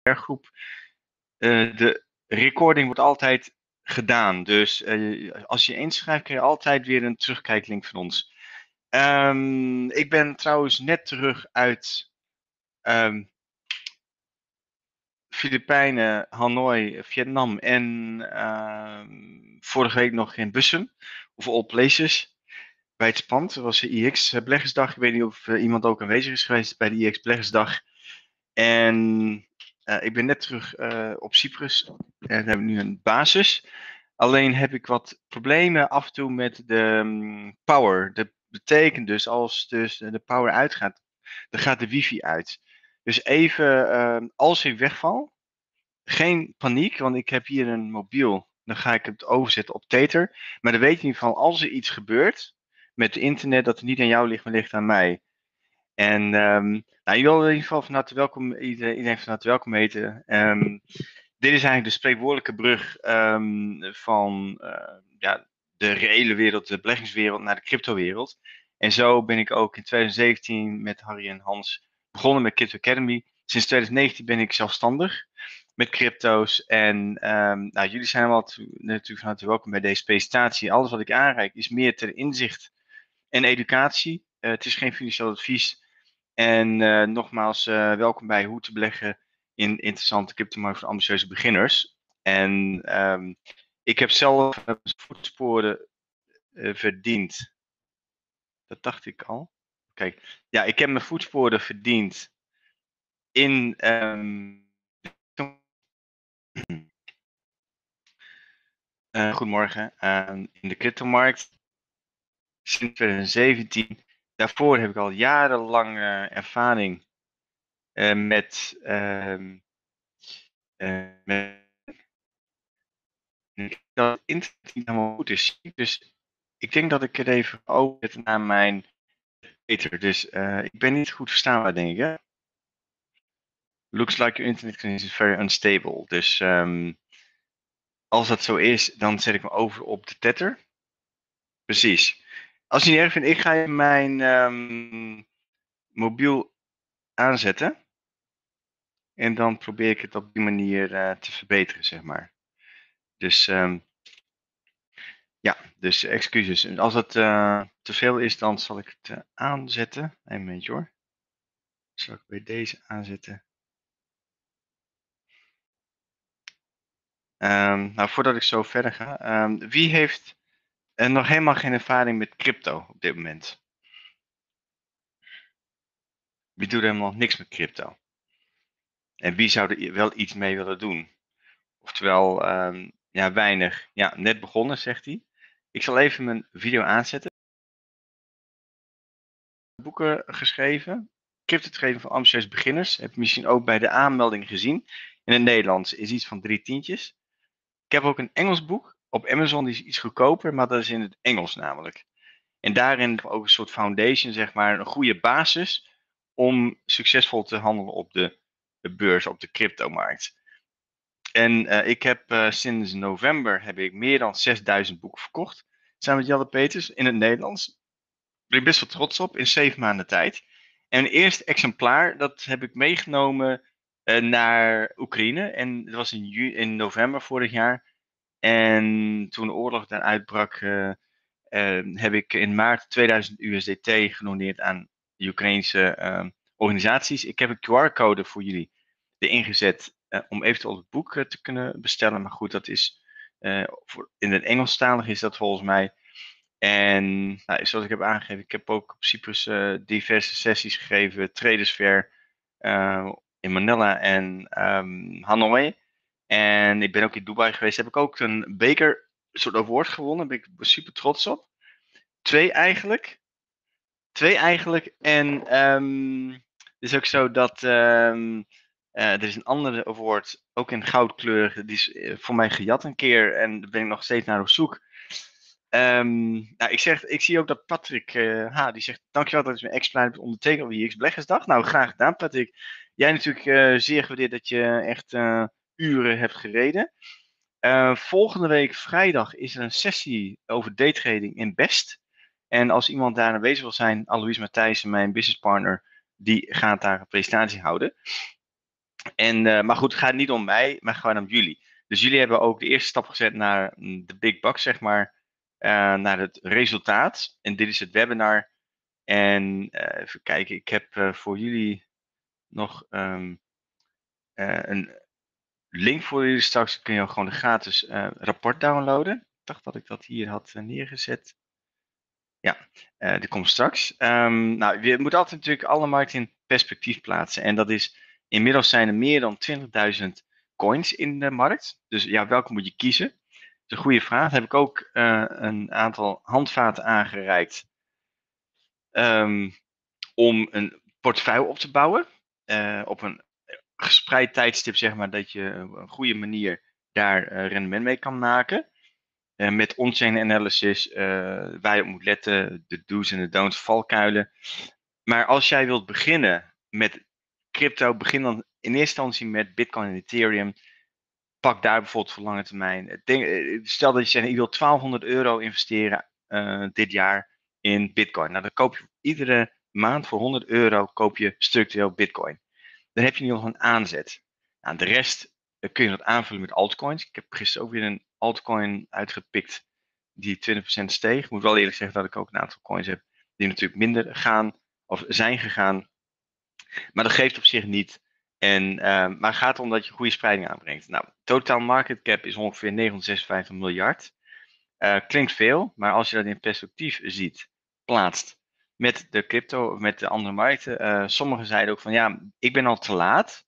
groep. De recording wordt altijd gedaan. Dus als je inschrijft, krijg je altijd weer een terugkijklink van ons. Ik ben trouwens net terug uit Filipijnen, Hanoi, Vietnam en vorige week nog in Bussum, of all places, bij het pand. Dat was de IX Beleggersdag. Ik weet niet of iemand ook aanwezig is geweest bij de IX Beleggersdag. En ik ben net terug op Cyprus. En we hebben nu een basis. Alleen heb ik wat problemen af en toe met de power. Dat betekent dus als de power uitgaat, dan gaat de wifi uit. Dus even, als ik wegval, geen paniek, want ik heb hier een mobiel. Dan ga ik het overzetten op Tether. Maar dan weet je in ieder geval, als er iets gebeurt met het internet, dat het niet aan jou ligt, maar ligt aan mij. En nou, je wil in ieder geval van harte welkom, iedereen van harte welkom heten. Dit is eigenlijk de spreekwoordelijke brug van ja, de reële wereld, de beleggingswereld, naar de cryptowereld. En zo ben ik ook in 2017 met Harry en Hans begonnen met Crypto Academy. Sinds 2019 ben ik zelfstandig met crypto's. En nou, jullie zijn natuurlijk van harte welkom bij deze presentatie. Alles wat ik aanreik is meer ter inzicht en educatie. Het is geen financieel advies. En nogmaals, welkom bij Hoe te beleggen in interessante cryptomarkt voor ambitieuze beginners. En ik heb zelf voetsporen verdiend. Dat dacht ik al. Kijk, ja, ik heb mijn voetsporen verdiend in. Goedemorgen. In de cryptomarkt sinds 2017. Daarvoor heb ik al jarenlang ervaring met dat het internet niet helemaal goed is. Dus ik denk dat ik het even overzet naar mijn Twitter. Dus ik ben niet goed verstaanbaar, denk ik. Hè? Looks like your internet connection is very unstable. Dus als dat zo is, dan zet ik me over op de Tether. Precies. Als je het niet erg vindt, ik ga mijn mobiel aanzetten. En dan probeer ik het op die manier te verbeteren, zeg maar. Dus ja, dus excuses. En als het te veel is, dan zal ik het aanzetten. Een momentje hoor. Zal ik bij deze aanzetten. Nou, voordat ik zo verder ga. Wie heeft nog helemaal geen ervaring met crypto op dit moment? Wie doet helemaal niks met crypto? En wie zou er wel iets mee willen doen? Oftewel, ja, weinig. Ja, net begonnen, zegt hij. Ik zal even mijn video aanzetten. Boeken geschreven. Crypto trading voor ambitieuze beginners. Heb je misschien ook bij de aanmelding gezien. In het Nederlands is iets van 3 tientjes. Ik heb ook een Engels boek. Op Amazon die is iets goedkoper, maar dat is in het Engels namelijk. En daarin ook een soort foundation, zeg maar, een goede basis om succesvol te handelen op de beurs, op de cryptomarkt. En ik heb sinds november heb ik meer dan 6000 boeken verkocht. Samen met Jelle Peters in het Nederlands. Daar ben ik best wel trots op in 7 maanden tijd. En mijn eerste exemplaar, dat heb ik meegenomen naar Oekraïne. En dat was in november vorig jaar. En toen de oorlog daar uitbrak, heb ik in maart 2000 USDT gedoneerd aan de Oekraïnse organisaties. Ik heb een QR-code voor jullie erin gezet om eventueel het boek te kunnen bestellen. Maar goed, dat is in het Engelstalig is dat volgens mij. En nou, zoals ik heb aangegeven, ik heb ook op Cyprus diverse sessies gegeven, Traders Fair in Manila en Hanoi. En ik ben ook in Dubai geweest, heb ik ook een beker, een soort award gewonnen, daar ben ik super trots op. 2 eigenlijk. 2 eigenlijk. En het is ook zo dat er is een andere award, ook in goudkleur, die is voor mij gejat een keer en daar ben ik nog steeds naar op zoek. Nou, ik zie ook dat Patrick die zegt, dankjewel dat je mijn ex-plan hebt ondertekend op de IX Beleggersdag. Nou, graag gedaan Patrick. Jij natuurlijk zeer gewaardeerd dat je echt uren hebt gereden. Volgende week vrijdag is er een sessie over daytrading in Best. En als iemand daar aanwezig wil zijn, Alois Matthijssen, mijn businesspartner, die gaat daar een presentatie houden. Maar goed, het gaat niet om mij, maar gewoon om jullie. Dus jullie hebben ook de eerste stap gezet naar de big bucks, zeg maar, naar het resultaat. En dit is het webinar. En even kijken, ik heb voor jullie nog een link voor jullie. Straks kun je gewoon een gratis rapport downloaden. Ik dacht dat ik dat hier had neergezet. Ja, die komt straks. Nou, je moet altijd natuurlijk alle markten in perspectief plaatsen. En dat is, inmiddels zijn er meer dan 20.000 coins in de markt. Dus ja, welke moet je kiezen? Dat is een goede vraag. Daar heb ik ook een aantal handvaten aangereikt om een portefeuille op te bouwen. Op een gespreid tijdstip, zeg maar, dat je op een goede manier daar rendement mee kan maken. Met on-chain analysis, waar je op moet letten, de do's en de don'ts, valkuilen. Maar als jij wilt beginnen met crypto, begin dan in eerste instantie met Bitcoin en Ethereum. Pak daar bijvoorbeeld voor lange termijn. Stel dat je zegt, ik wil 1200 euro investeren dit jaar in Bitcoin. Nou, dan koop je iedere maand voor 100 euro koop je structureel Bitcoin. Dan heb je nu nog een aanzet. Nou, de rest kun je dat aanvullen met altcoins. Ik heb gisteren ook weer een altcoin uitgepikt die 20% steeg. Ik moet wel eerlijk zeggen dat ik ook een aantal coins heb die natuurlijk minder gaan of zijn gegaan. Maar dat geeft op zich niet. Maar het gaat erom dat je goede spreiding aanbrengt. Nou, totaal market cap is ongeveer 956 miljard. Klinkt veel, maar als je dat in perspectief ziet, plaatst met de crypto, met de andere markten. Sommigen zeiden ook van ja, ik ben al te laat.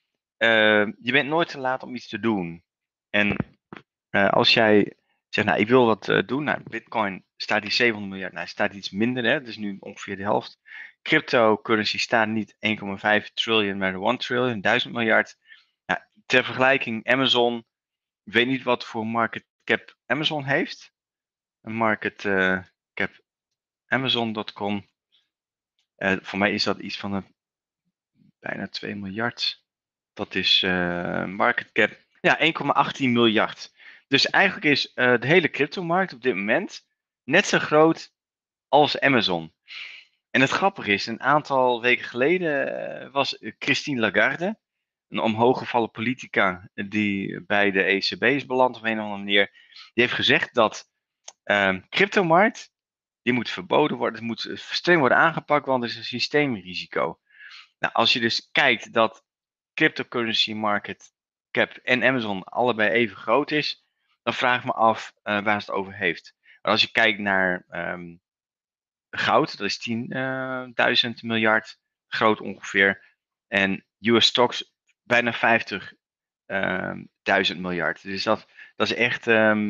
Je bent nooit te laat om iets te doen. En als jij zegt, nou, ik wil wat doen. Nou, Bitcoin staat die 700 miljard. Nou, staat iets minder, hè. Het is nu ongeveer de helft. Cryptocurrency staat niet 1,5 triljoen, maar 1 triljoen, 1000 miljard. Nou, ter vergelijking, Amazon. Ik weet niet wat voor market cap Amazon heeft. Een market cap Amazon.com. Voor mij is dat iets van bijna 2 miljard. Dat is market cap. Ja, 1,18 miljard. Dus eigenlijk is de hele cryptomarkt op dit moment net zo groot als Amazon. En het grappige is, een aantal weken geleden was Christine Lagarde, een omhooggevallen politica die bij de ECB is beland op een of andere manier. Die heeft gezegd dat cryptomarkt, die moet verboden worden, het moet streng worden aangepakt, want er is een systeemrisico. Nou, als je dus kijkt dat cryptocurrency market cap en Amazon allebei even groot is, dan vraag ik me af waar het over heeft. Maar als je kijkt naar goud, dat is 10.000 miljard groot ongeveer. En US stocks bijna 50.000 miljard. Dus dat is echt,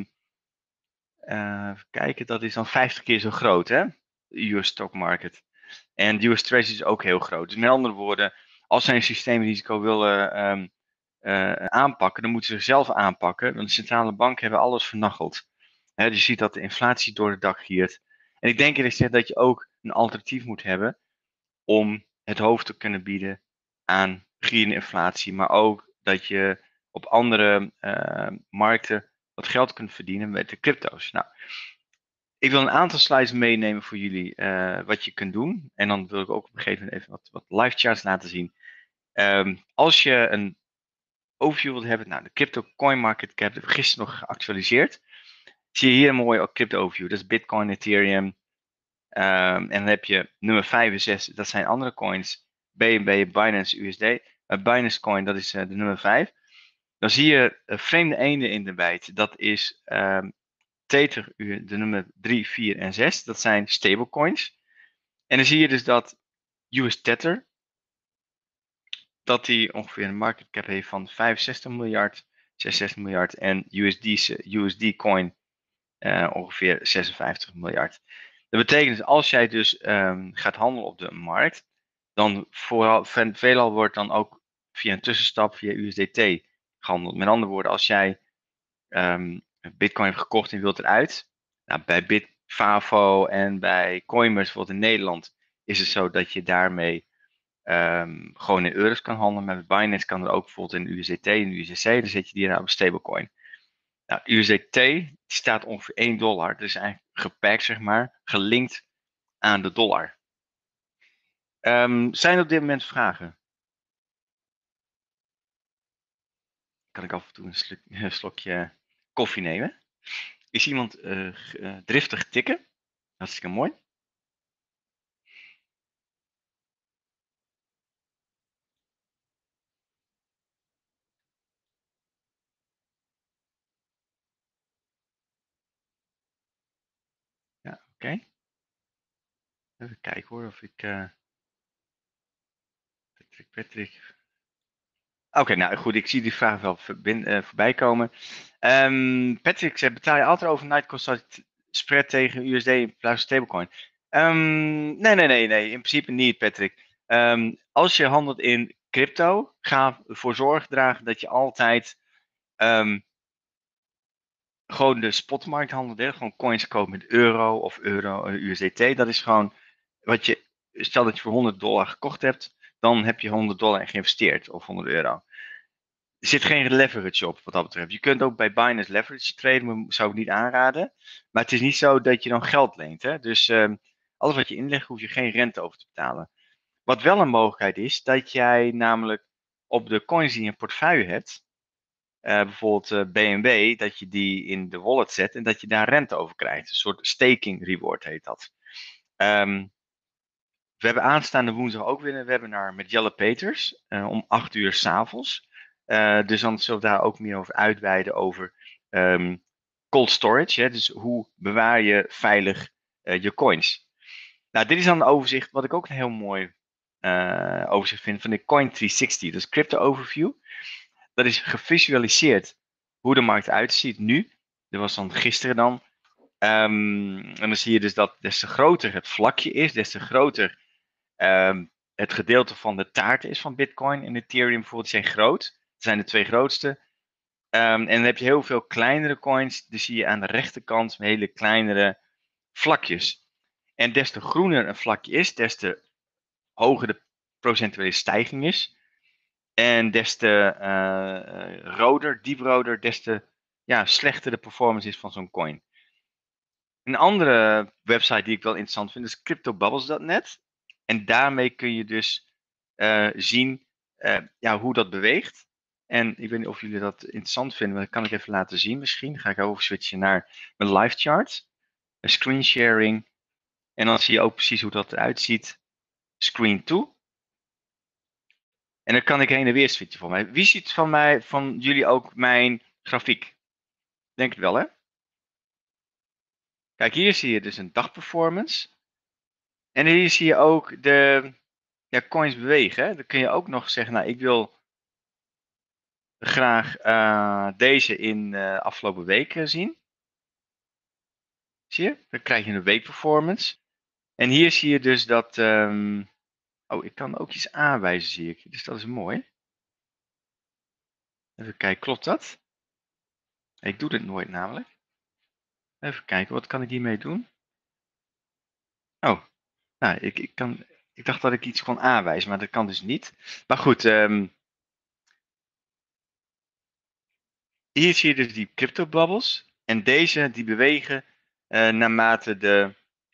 even kijken, dat is dan 50 keer zo groot, hè? De US stock market. En de US Treasury is ook heel groot. Dus met andere woorden, als zij een systeemrisico willen aanpakken, dan moeten ze zichzelf aanpakken. Want de centrale banken hebben alles vernacheld. Dus je ziet dat de inflatie door het dak giert. En ik denk eerlijk gezegd dat je ook een alternatief moet hebben om het hoofd te kunnen bieden aan gierende inflatie. Maar ook dat je op andere markten wat geld kunt verdienen met de crypto's. Nou, ik wil een aantal slides meenemen voor jullie wat je kunt doen. En dan wil ik ook op een gegeven moment even wat live charts laten zien. Als je een overview wilt hebben, nou, de crypto coin market cap heb ik gisteren nog geactualiseerd. Zie je hier een mooie crypto overview. Dat is Bitcoin, Ethereum. En dan heb je nummer 5 en 6, dat zijn andere coins. BNB, Binance USD. Binance Coin, dat is de nummer 5. Dan zie je vreemde eenden in de bijt. Dat is Tether, de nummer 3, 4 en 6. Dat zijn stablecoins. En dan zie je dus dat US Tether, dat die ongeveer een market cap heeft van 65 miljard, 66 miljard. En USD coin ongeveer 56 miljard. Dat betekent dus als jij dus gaat handelen op de markt, dan veelal wordt dan ook via een tussenstap via USDT gehandeld. Met andere woorden, als jij Bitcoin hebt gekocht en je wilt eruit, nou, bij Bitfavo en bij Coinbase bijvoorbeeld in Nederland is het zo dat je daarmee gewoon in euro's kan handelen. Maar met Binance kan er ook bijvoorbeeld in USDT en USDC, dan zet je die naar een stablecoin. Nou, USDT die staat ongeveer 1 dollar. Dus eigenlijk gepakt, zeg maar, gelinkt aan de dollar. Zijn er op dit moment vragen? kan ik af en toe een slokje koffie nemen. Is iemand driftig tikken? Hartstikke mooi. Ja, oké. Even kijken hoor of ik... Patrick. Oké, nou goed, ik zie die vraag wel voorbij komen. Patrick zegt, betaal je altijd overnight cost spread tegen USD in plaats van stablecoin? Nee, in principe niet, Patrick. Als je handelt in crypto, ga ervoor zorg dragen dat je altijd gewoon de spotmarkt handelt. Hè? Gewoon coins koopt met euro of euro USDT. Dat is gewoon wat je, stel dat je voor $100 gekocht hebt, dan heb je $100 geïnvesteerd of €100. Er zit geen leverage op wat dat betreft. Je kunt ook bij Binance leverage traden, maar zou ik niet aanraden. Maar het is niet zo dat je dan geld leent. Hè? Dus alles wat je inlegt, hoef je geen rente over te betalen. Wat wel een mogelijkheid is, dat jij namelijk op de coins die je in je portefeuille hebt, bijvoorbeeld BNB, dat je die in de wallet zet en dat je daar rente over krijgt. Een soort staking reward heet dat. We hebben aanstaande woensdag ook weer een webinar met Jelle Peters om 8 uur 's avonds. Dus dan zullen we daar ook meer over uitweiden over cold storage. Hè? Dus hoe bewaar je veilig je coins. Nou, dit is dan een overzicht, wat ik ook een heel mooi overzicht vind van de Coin360. Dat is Crypto Overview. Dat is gevisualiseerd hoe de markt uitziet nu. Dat was dan gisteren dan. En dan zie je dus dat des te groter het vlakje is, des te groter het gedeelte van de taart is van Bitcoin en Ethereum bijvoorbeeld zijn groot. Dat zijn de twee grootste. En dan heb je heel veel kleinere coins. Die zie je aan de rechterkant hele kleinere vlakjes. En des te groener een vlakje is, des te hoger de procentuele stijging is. En des te roder, dieproder, des te slechter de performance is van zo'n coin. Een andere website die ik wel interessant vind is cryptobubbles.net. En daarmee kun je dus zien hoe dat beweegt. En ik weet niet of jullie dat interessant vinden, maar dat kan ik even laten zien misschien. Dan ga ik over switchen naar mijn live chart. Screen sharing. En dan zie je ook precies hoe dat eruit ziet. Screen 2. En dan kan ik heen en weer switchen voor mij. Wie ziet van jullie ook mijn grafiek? Denk het wel, hè? Kijk, hier zie je dus een dagperformance. En hier zie je ook de coins bewegen. Hè? Dan kun je ook nog zeggen, nou, ik wil graag deze in afgelopen week zien. Zie je? Dan krijg je een weekperformance. En hier zie je dus dat... ik kan ook iets aanwijzen, zie ik. Dus dat is mooi. Even kijken, klopt dat? Ik doe dit nooit namelijk. Even kijken, wat kan ik hiermee doen? Oh, nou, ik dacht dat ik iets kon aanwijzen, maar dat kan dus niet. Maar goed, hier zie je dus die crypto bubbles. En deze die bewegen naarmate de...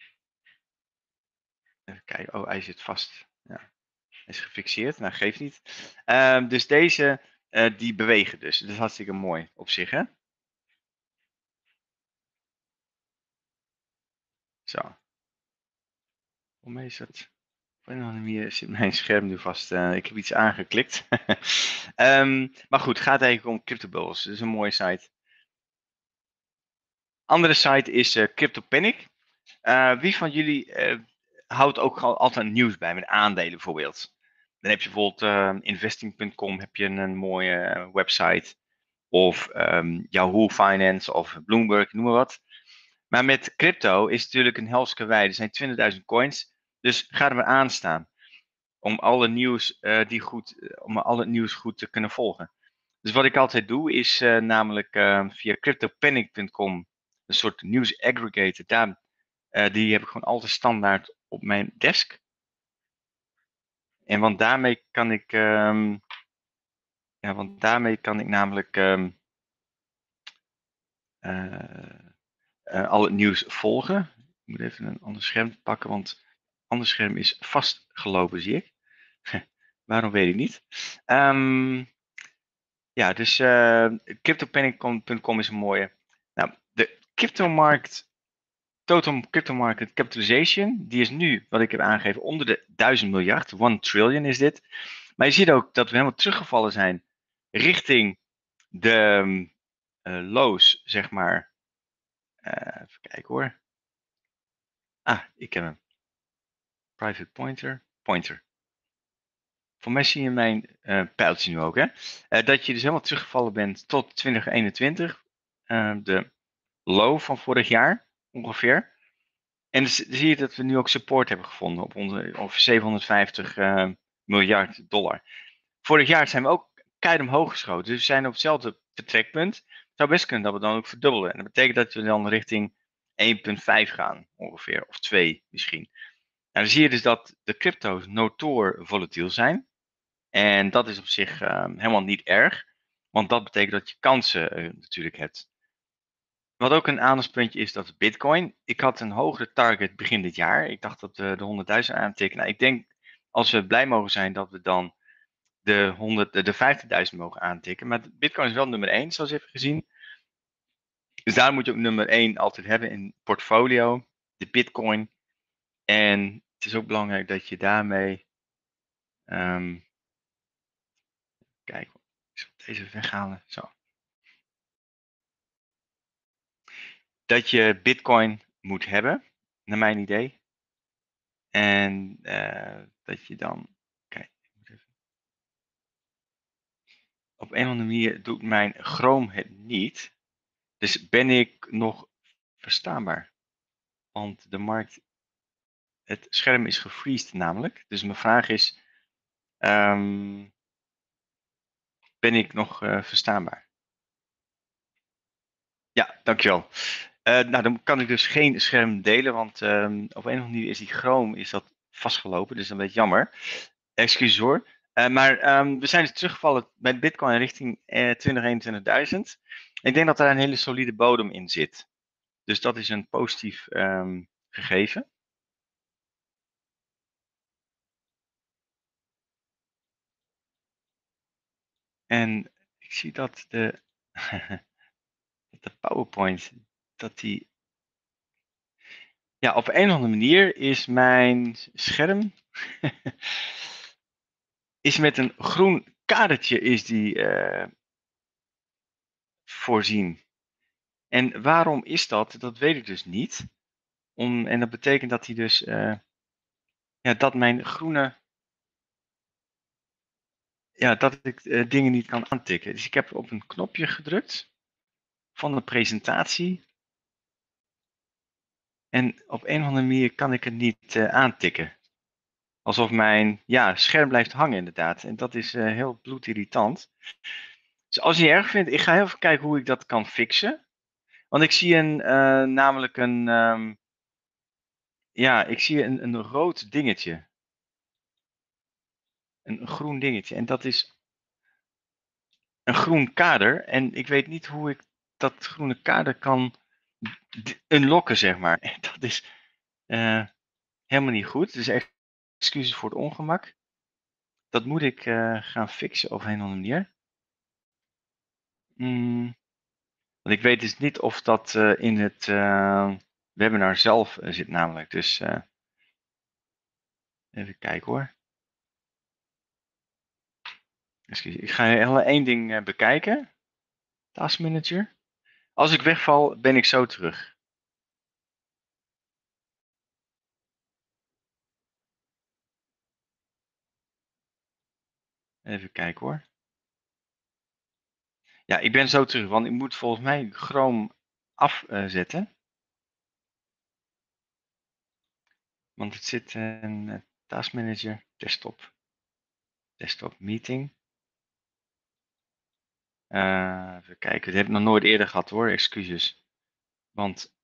Even kijken, oh hij zit vast. Ja, hij is gefixeerd, nou geeft niet. Dus deze die bewegen dus. Dat is hartstikke mooi op zich, hè? Zo. Hoe is dat? Op een of andere manier zit mijn scherm nu vast. Ik heb iets aangeklikt. Maar goed, het gaat eigenlijk om CryptoBubbles. Dat is een mooie site. Andere site is CryptoPanic. Wie van jullie houdt ook altijd nieuws bij met aandelen bijvoorbeeld? Dan heb je bijvoorbeeld investing.com, heb je een mooie website. Of Yahoo Finance of Bloomberg, noem maar wat. Maar met crypto is het natuurlijk een helske wij. Er zijn 20.000 coins. Dus ga er maar aan staan. Om alle nieuws, om alle nieuws goed te kunnen volgen. Dus wat ik altijd doe is namelijk via cryptopanic.com een soort nieuws aggregator. Die heb ik gewoon altijd standaard op mijn desk. En want daarmee kan ik namelijk al het nieuws volgen. Ik moet even een ander scherm pakken, want het andere scherm is vastgelopen, zie ik. Waarom weet ik niet. Ja, dus cryptopanic.com is een mooie. Nou, de cryptomarkt, total crypto market capitalization, die is nu, wat ik heb aangegeven, onder de 1000 miljard. 1 trillion is dit. Maar je ziet ook dat we helemaal teruggevallen zijn richting de lows, zeg maar. Even kijken hoor. Ah, ik heb hem. Private pointer. Pointer. Voor mij zie je mijn pijltje nu ook, hè? Dat je dus helemaal teruggevallen bent tot 2021. De low van vorig jaar, ongeveer. En dus zie je dat we nu ook support hebben gevonden op ongeveer 750 miljard dollar. Vorig jaar zijn we ook keihard omhoog geschoten. Dus we zijn op hetzelfde vertrekpunt. Het zou best kunnen dat we dan ook verdubbelen. En dat betekent dat we dan richting 1,5 gaan, ongeveer. Of 2 misschien. Nou, dan zie je dus dat de crypto's notoor volatiel zijn. En dat is op zich helemaal niet erg. Want dat betekent dat je kansen natuurlijk hebt. Wat ook een aandachtspuntje is, dat Bitcoin. Ik had een hogere target begin dit jaar. Ik dacht dat we de 100.000 aantikken. Nou, ik denk, als we blij mogen zijn, dat we dan de 50.000 mogen aantikken. Maar Bitcoin is wel nummer 1, zoals je hebt gezien. Dus daar moet je ook nummer 1 altijd hebben in portfolio. De Bitcoin. En het is ook belangrijk dat je daarmee. Kijk, ik zal deze weghalen. Zo. Dat je Bitcoin moet hebben, naar mijn idee. En dat je dan. Kijk, op een of andere manier doet mijn Chrome het niet. Dus ben ik nog verstaanbaar? Want de markt, het scherm is gefreezed namelijk. Dus mijn vraag is, ben ik nog verstaanbaar? Ja, dankjewel. Nou, dan kan ik dus geen scherm delen, want op een of andere manier is die Chrome vastgelopen. Dus dat is een beetje jammer. Excuses hoor. Maar we zijn dus teruggevallen bij Bitcoin richting 20.000, 21.000. Ik denk dat daar een hele solide bodem in zit. Dus dat is een positief gegeven. En ik zie dat de PowerPoint, dat die. Ja, op een of andere manier is mijn scherm. is met een groen kadertje is die voorzien. En waarom is dat? Dat weet ik dus niet. En dat betekent dat hij dus. Ja, dat mijn groene. Ja, dat ik dingen niet kan aantikken. Dus ik heb op een knopje gedrukt van de presentatie. En op een of andere manier kan ik het niet aantikken. Alsof mijn scherm blijft hangen inderdaad. En dat is heel bloedirritant. Dus als je het erg vindt, ik ga heel even kijken hoe ik dat kan fixen. Want ik zie namelijk ik zie een rood dingetje. Een groen dingetje. En dat is een groen kader. En ik weet niet hoe ik dat groene kader kan unlocken, zeg maar. En dat is helemaal niet goed. Dus echt excuses voor het ongemak. Dat moet ik gaan fixen op een of andere manier. Want ik weet dus niet of dat in het webinar zelf zit namelijk. Dus even kijken hoor. Excuse, ik ga heel één ding bekijken. Task Manager. Als ik wegval, ben ik zo terug. Even kijken hoor. Ja, ik ben zo terug, want ik moet volgens mij Chrome afzetten. Want het zit in Task Manager, desktop. Desktop meeting. Even kijken, dat heb ik nog nooit eerder gehad hoor, excuses. Want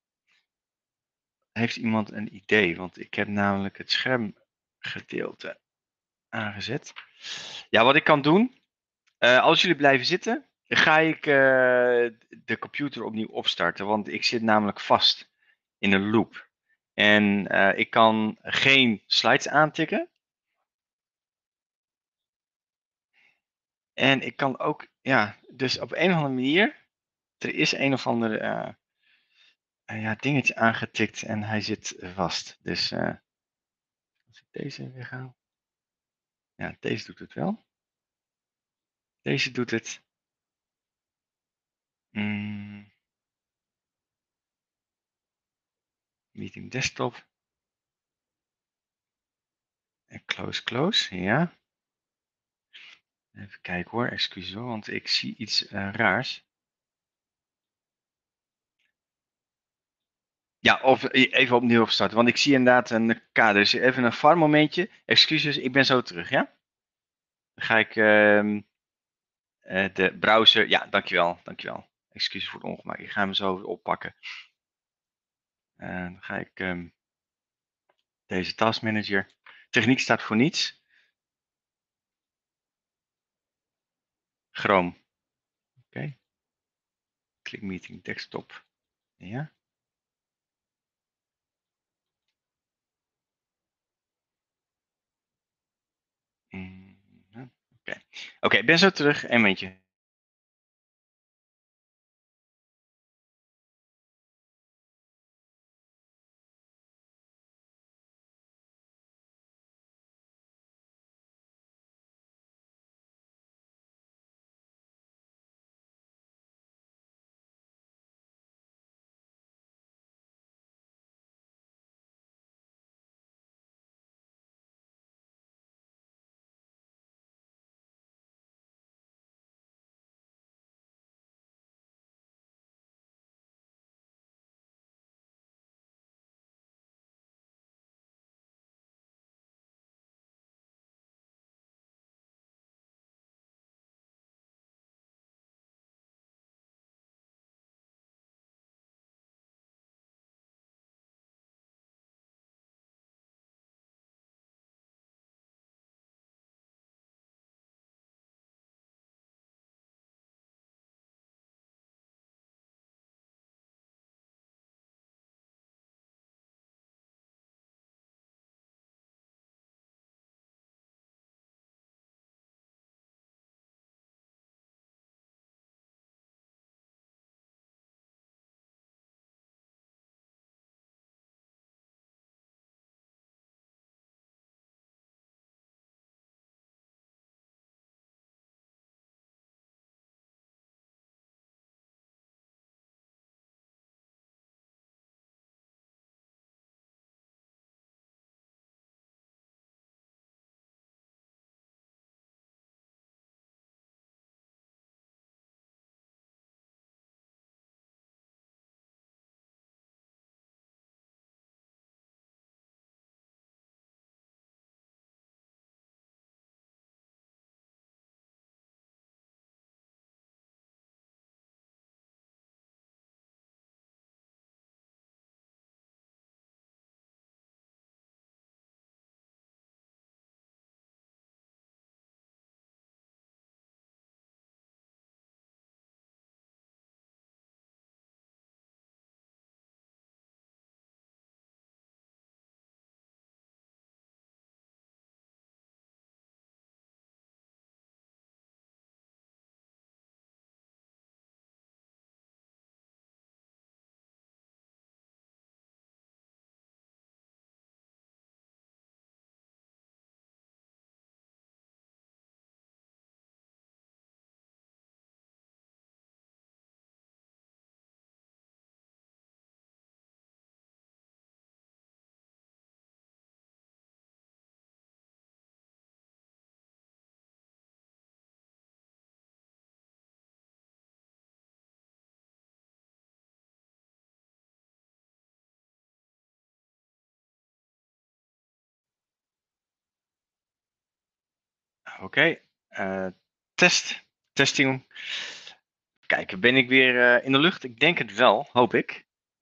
heeft iemand een idee? Want ik heb namelijk het schermgedeelte aangezet. Ja, wat ik kan doen, als jullie blijven zitten, ga ik de computer opnieuw opstarten. Want ik zit namelijk vast in een loop. En ik kan geen slides aantikken. En ik kan ook, ja, dus op een of andere manier, er is een of ander ja, dingetje aangetikt en hij zit vast. Dus als ik deze weer ga. Ja, deze doet het wel. Deze doet het. Meeting desktop. En close, ja. Even kijken hoor, excuses hoor, want ik zie iets raars. Ja, of even opnieuw opstarten, want ik zie inderdaad een kader. Dus even een VAR momentje. Excuses, ik ben zo terug, ja? Dan ga ik de browser... Ja, dankjewel. Excuses voor het ongemak. Ik ga hem zo oppakken. Dan ga ik deze taskmanager. Techniek staat voor niets. Chrome. Oké. Click meeting desktop. Ja. Oké, ik ben zo terug. Een momentje. Oké. Testing. Kijken, ben ik weer in de lucht? Ik denk het wel, hoop ik.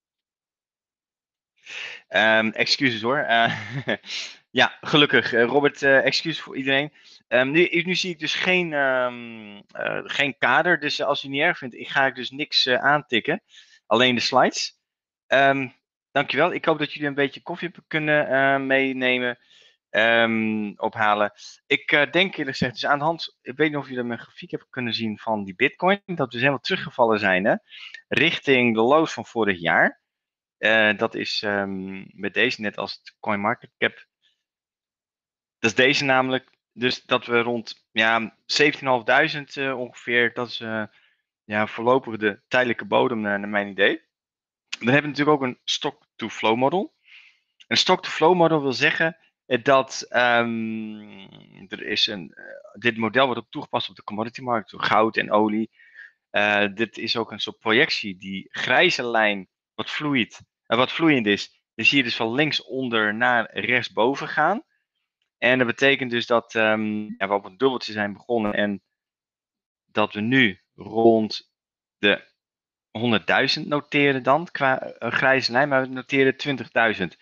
Excuses hoor. Ja, gelukkig. Robert, excuses voor iedereen. Nu zie ik dus geen kader. Dus als u niet erg vindt, ga ik dus niks aantikken. Alleen de slides. Dankjewel. Ik hoop dat jullie een beetje koffie kunnen meenemen. ophalen. Ik denk eerlijk gezegd, dus aan de hand, ik weet niet of jullie mijn grafiek hebben kunnen zien van die Bitcoin, dat we dus helemaal teruggevallen zijn, hè, richting de lows van vorig jaar. Dat is met deze net als het CoinMarketCap. Dat is deze namelijk. Dus dat we rond 17.500 ongeveer, dat is voorlopig de tijdelijke bodem naar mijn idee. Dan hebben we natuurlijk ook een stock-to-flow model. Een stock-to-flow model wil zeggen dat er is dit model wordt ook toegepast op de commodity markt, door goud en olie. Dit is ook een soort projectie, die grijze lijn wat vloeiend is. Die zie je dus van linksonder naar rechtsboven gaan. En dat betekent dus dat we op een dubbeltje zijn begonnen en dat we nu rond de 100.000 noteren dan, qua grijze lijn, maar we noteren 20.000.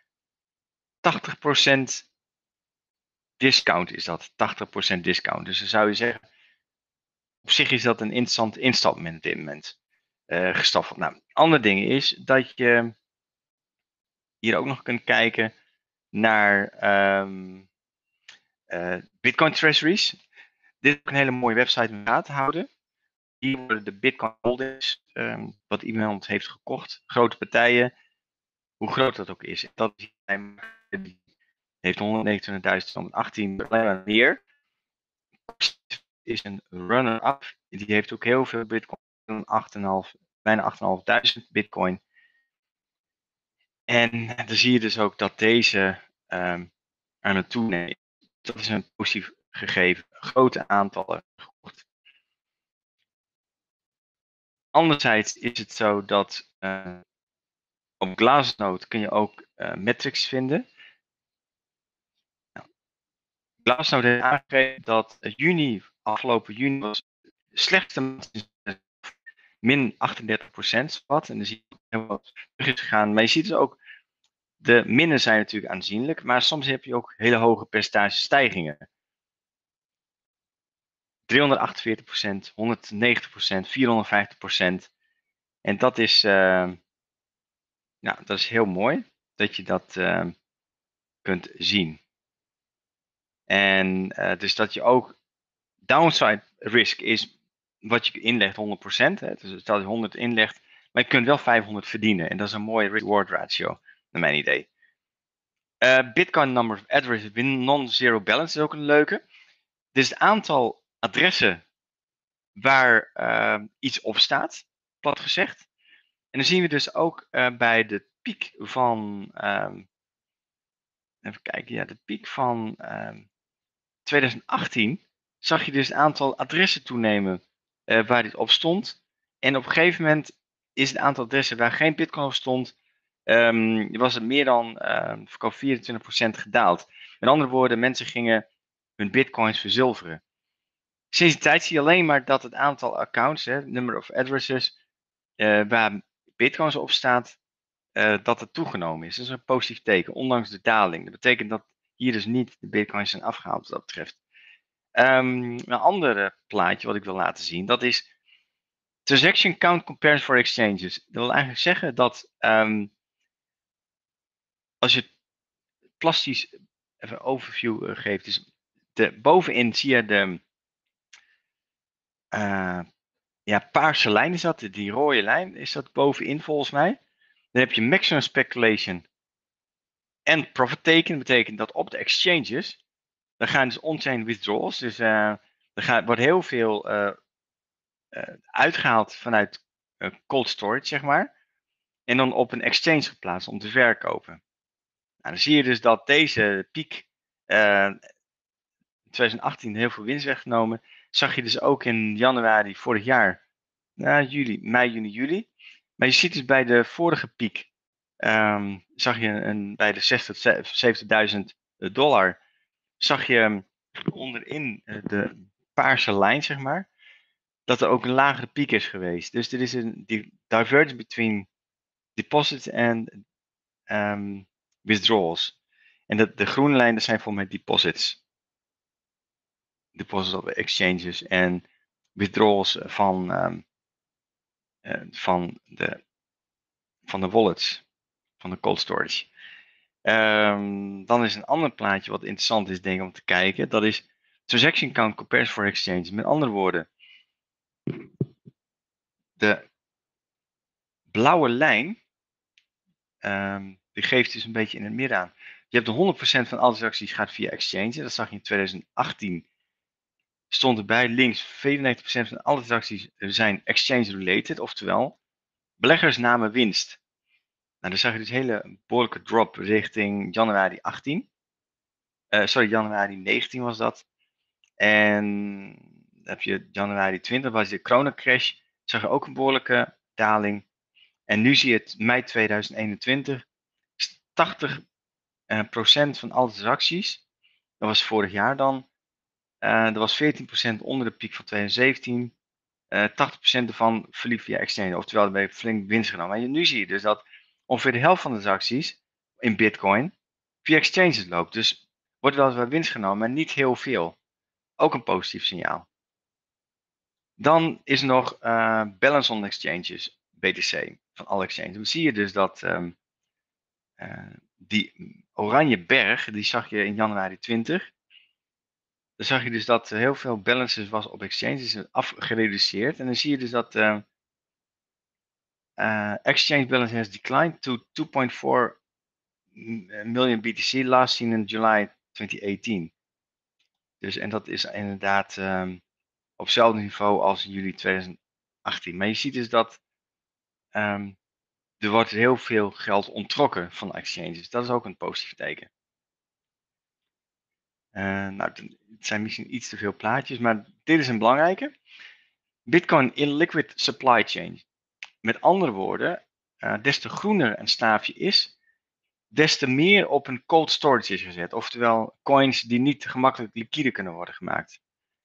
80% discount is dat, 80% discount. Dus dan zou je zeggen, op zich is dat een interessant instapmoment op dit moment. Gestaffeld. Nou, ander ding is dat je hier ook nog kunt kijken naar Bitcoin Treasuries. Dit is ook een hele mooie website om aan te houden. Hier worden de Bitcoin holdings, wat iemand heeft gekocht, grote partijen, hoe groot dat ook is. Dat heeft 129.018, alleen maar meer. Is een runner-up. Die heeft ook heel veel Bitcoin, bijna 8.500 Bitcoin. En dan zie je dus ook dat deze aan het toenemen. Dat is een positief gegeven. Grote aantallen gekocht. Anderzijds is het zo dat op Glassnode kun je ook metrics vinden. Nou, Glassnode heeft aangegeven dat afgelopen juni was de slechtste maand, min 38% wat. En dan zie je heel wat terug is gegaan. Maar je ziet dus ook, de minnen zijn natuurlijk aanzienlijk, maar soms heb je ook hele hoge percentage stijgingen. 348%, 190%, 450%. En dat is, dat is heel mooi dat je dat kunt zien. En dus dat je ook downside risk is wat je inlegt 100%. Hè? Dus stel je 100 inlegt, maar je kunt wel 500 verdienen. En dat is een mooie reward ratio, naar mijn idee. Bitcoin number of addresses with non-zero balance is ook een leuke. Dit is het aantal adressen waar iets op staat, plat gezegd. En dan zien we dus ook bij de piek van, even kijken, ja, de piek van 2018 zag je dus het aantal adressen toenemen waar dit op stond. En op een gegeven moment is het aantal adressen waar geen Bitcoin op stond, was het meer dan 24% gedaald. Met andere woorden, mensen gingen hun Bitcoins verzilveren. Sinds die tijd zie je alleen maar dat het aantal accounts, number of addresses, waar Bitcoins op staat, dat het toegenomen is. Dat is een positief teken, ondanks de daling. Dat betekent dat hier dus niet de Bitcoins zijn afgehaald wat dat betreft. Een ander plaatje wat ik wil laten zien, dat is transaction count compared for exchanges. Dat wil eigenlijk zeggen dat als je plastisch even een overview geeft, dus bovenin zie je de paarse lijn is dat, die rode lijn is dat bovenin volgens mij. Dan heb je maximum speculation en profit taking. Dat betekent dat op de exchanges, dan gaan dus on-chain withdrawals. Dus wordt heel veel uitgehaald vanuit cold storage, zeg maar. En dan op een exchange geplaatst om te verkopen. Nou, dan zie je dus dat deze piek 2018 heel veel winst weggenomen. Zag je dus ook in januari vorig jaar. Mei, juni, juli. Maar je ziet dus bij de vorige piek. Zag je bij de $70.000. Zag je onderin de paarse lijn, zeg maar. Dat er ook een lagere piek is geweest. Dus er is een divergence between deposits en withdrawals. En de groene lijnen zijn voor mij deposits. Deposits op exchanges en withdrawals van de wallets, van de cold storage. Dan is een ander plaatje wat interessant is, denk ik, om te kijken. Dat is transaction count compares for exchange. Met andere woorden, de blauwe lijn, die geeft dus een beetje in het midden aan. Je hebt de 100% van alle transacties gaat via exchange. Dat zag je in 2018. Stond erbij links, 94% van alle transacties zijn exchange related. Oftewel, beleggers namen winst. Nou, dan zag je dus een hele behoorlijke drop richting januari 18. Januari 19 was dat. En dan heb je januari 20, was de coronacrash. Zag je ook een behoorlijke daling. En nu zie je het mei 2021. 80% van alle transacties. Dat was vorig jaar dan. Dat was 14% onder de piek van 2017. 80% ervan verliep via exchange. Oftewel, daar ben je flink winst genomen. En nu zie je dus dat ongeveer de helft van de transacties in Bitcoin via exchanges loopt. Dus wordt wel eens wat winst genomen, maar niet heel veel. Ook een positief signaal. Dan is er nog balance on exchanges, BTC, van alle exchanges. Dan zie je dus dat die oranje berg, die zag je in januari 20. Dan zag je dus dat heel veel balances was op exchanges afgereduceerd. En dan zie je dus dat exchange balance has declined to 2.4 million BTC last seen in July 2018. Dus, en dat is inderdaad op hetzelfde niveau als in juli 2018. Maar je ziet dus dat er wordt heel veel geld onttrokken van exchanges. Dat is ook een positief teken. Nou, het zijn misschien iets te veel plaatjes, maar dit is een belangrijke. Bitcoin illiquid supply chain. Met andere woorden, des te groener een staafje is, des te meer op een cold storage is gezet. Oftewel coins die niet gemakkelijk liquide kunnen worden gemaakt.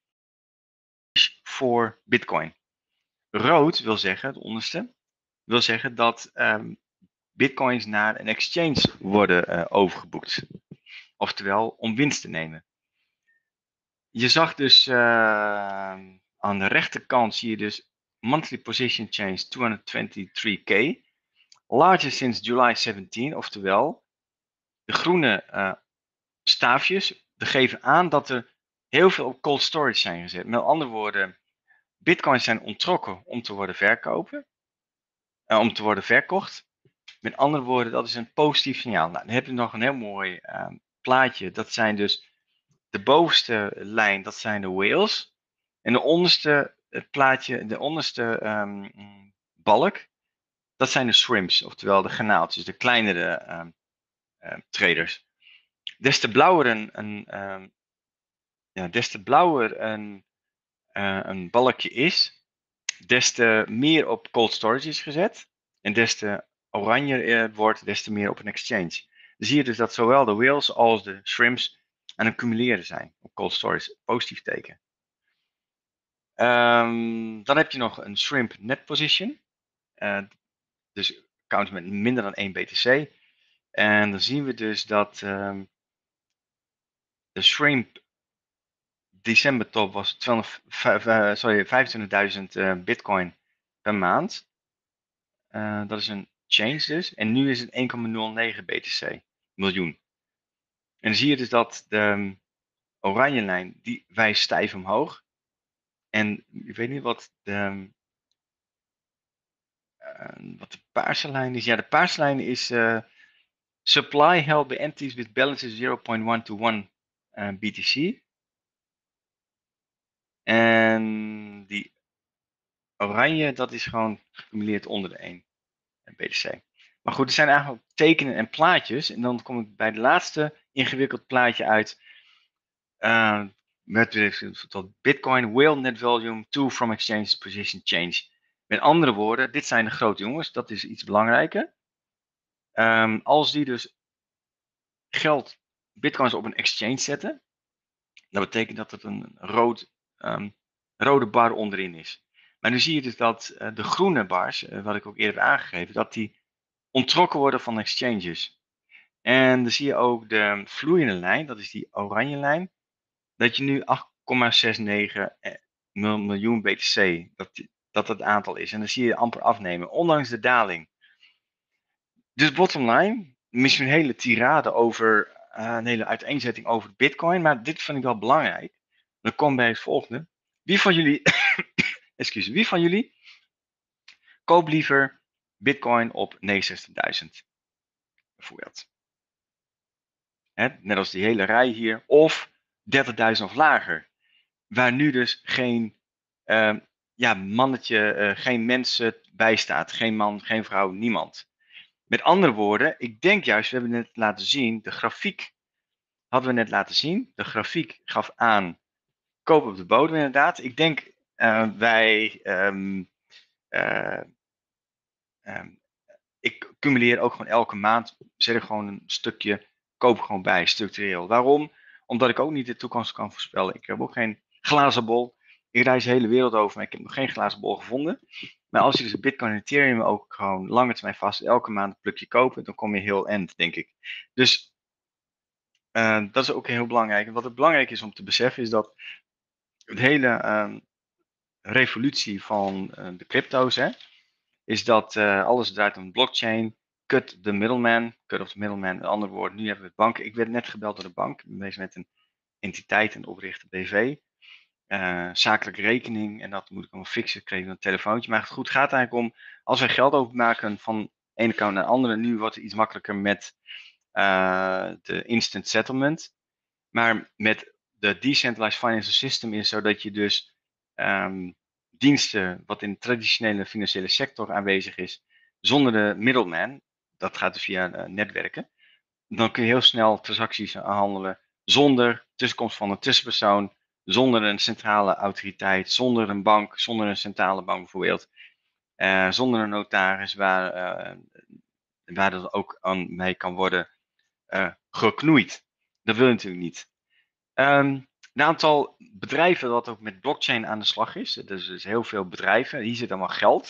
Voor Bitcoin. Rood wil zeggen, het onderste, wil zeggen dat Bitcoins naar een exchange worden overgeboekt. Oftewel om winst te nemen. Je zag dus aan de rechterkant zie je dus monthly position change 223k. Larger since July 17, oftewel de groene staafjes geven aan dat er heel veel op cold storage zijn gezet. Met andere woorden, bitcoins zijn onttrokken om te worden verkocht. Met andere woorden, dat is een positief signaal. Nou, dan heb je nog een heel mooi plaatje. Dat zijn dus de bovenste lijn, dat zijn de whales. En de onderste plaatje, de onderste balk, dat zijn de shrimps, oftewel de garnaaltjes, de kleinere traders. Des te blauwer een balkje is, des te meer op cold storage is gezet. En des te oranje het wordt, des te meer op een exchange. Dan zie je dus dat zowel de whales als de shrimps aan het cumuleren zijn op cold storage. Positief teken. Dan heb je nog een shrimp net position. Dus account met minder dan 1 BTC. En dan zien we dus dat de shrimp december top was 25.000 bitcoin per maand. Dat is een change dus. En nu is het 1,09 BTC miljoen. En dan zie je dus dat de oranje lijn die wijst stijf omhoog. En ik weet niet wat de paarse lijn is. Ja, de paarse lijn is supply held by entities with balances 0.1 to 1 BTC. En die oranje, dat is gewoon gecumuleerd onder de 1 BTC. Maar goed, er zijn eigenlijk tekenen en plaatjes. En dan kom ik bij de laatste ingewikkeld plaatje uit. Tot Bitcoin will net volume to from exchange position change. Met andere woorden, dit zijn de grote jongens. Dat is iets belangrijker. Als die dus geld, bitcoins op een exchange zetten. Dat betekent dat het een rode bar onderin is. Maar nu zie je dus dat de groene bars, wat ik ook eerder heb aangegeven, dat die onttrokken worden van exchanges. En dan zie je ook de vloeiende lijn, dat is die oranje lijn, dat je nu 8,69 miljoen BTC, dat het aantal is. En dan zie je amper afnemen, ondanks de daling. Dus bottom line, misschien een hele tirade over, een hele uiteenzetting over Bitcoin, maar dit vind ik wel belangrijk. Dan kom ik bij het volgende. Wie van jullie, wie van jullie koopt liever Bitcoin op 69.000? Bijvoorbeeld. Net als die hele rij hier. Of 30.000 of lager. Waar nu dus geen mannetje, geen mensen bij staat. Geen man, geen vrouw, niemand. Met andere woorden, ik denk juist, we hebben net laten zien, de grafiek hadden we net laten zien. De grafiek gaf aan, koop op de bodem inderdaad. Ik denk ik cumuleer ook gewoon elke maand, zet ik gewoon een stukje, koop gewoon bij, structureel. Waarom? Omdat ik ook niet de toekomst kan voorspellen. Ik heb ook geen glazen bol. Ik reis de hele wereld over, maar ik heb nog geen glazen bol gevonden. Maar als je dus Bitcoin en Ethereum ook gewoon lange termijn vast, elke maand een plukje kopen, dan kom je heel end, denk ik. Dus dat is ook heel belangrijk. En wat het belangrijk is om te beseffen, is dat het hele revolutie van de crypto's, is dat alles draait om blockchain. Cut the middleman. Cut of the middleman, een ander woord. Nu hebben we het bank. Ik werd net gebeld door de bank. Ik ben bezig met een entiteit en oprichten BV. Zakelijke rekening. En dat moet ik allemaal fixen. Ik kreeg een telefoontje. Maar goed, het gaat eigenlijk om, als wij geld openmaken van ene account naar de andere. Nu wordt het iets makkelijker met de instant settlement. Maar met de decentralized financial system is zo dat je dus diensten, wat in de traditionele financiële sector aanwezig is, zonder de middleman, dat gaat dus via netwerken, dan kun je heel snel transacties handelen zonder tussenkomst van een tussenpersoon, zonder een centrale autoriteit, zonder een bank, zonder een centrale bank bijvoorbeeld, zonder een notaris waar dat ook aan mee kan worden geknoeid. Dat wil je natuurlijk niet. Een aantal bedrijven dat ook met blockchain aan de slag is. Dus heel veel bedrijven. Hier zit allemaal geld.